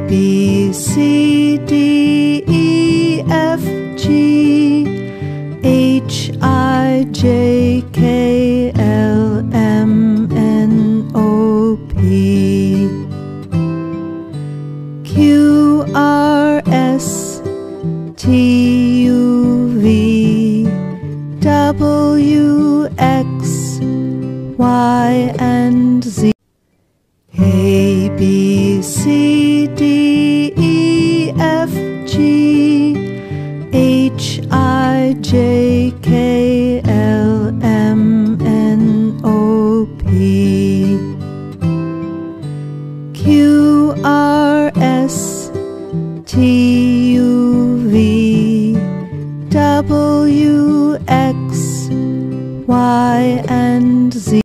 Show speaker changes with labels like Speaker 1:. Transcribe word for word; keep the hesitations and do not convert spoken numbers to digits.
Speaker 1: B, C, D, E, F, G, H, I, J, K, L, M, N, O, P, Q, R, S, T, U, V, W, X, Y, and Z. A, B,